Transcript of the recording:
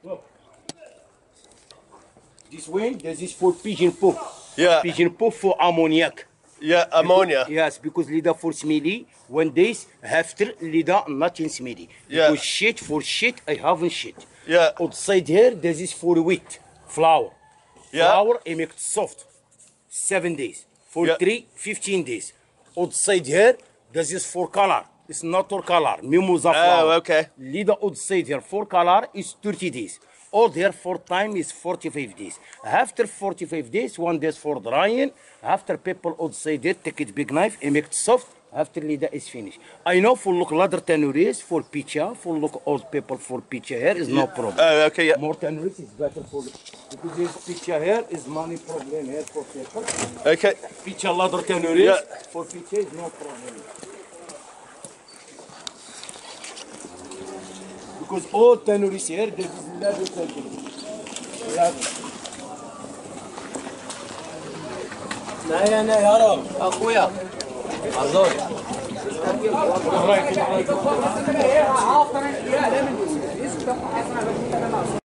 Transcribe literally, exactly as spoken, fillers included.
Look. This one, this is for pigeon poop. Yeah. Pigeon poop for ammoniac. Yeah, ammonia. Yes, because leader for smelly. One days after leader nothing smelly. Yeah. Because shit for shit, I haven't shit. Yeah. Outside here, this is for wheat, flour. Yeah. Flour, I make it soft. Seven days. For Yeah. three, fifteen days. Outside here, this is for color. It's not for color. Mimosa flour. Oh, okay. Leader outside here for color is thirty days. All there for time is forty-five days. After forty-five days, one day for drying. After people outside there, take it big knife and make it soft. After leader is finished. I know for look ladder tanneries for pizza, for look old people for pizza here is no problem. Oh, okay, yeah. More tanneries is better for because this pizza here is money problem here for people. Okay. Pizza ladder tanneries Yeah. for pizza is no problem. Because all tanneries here, this is ladder tanneries. Ladder. لا انا يا رب اخويا عزوز Right, right.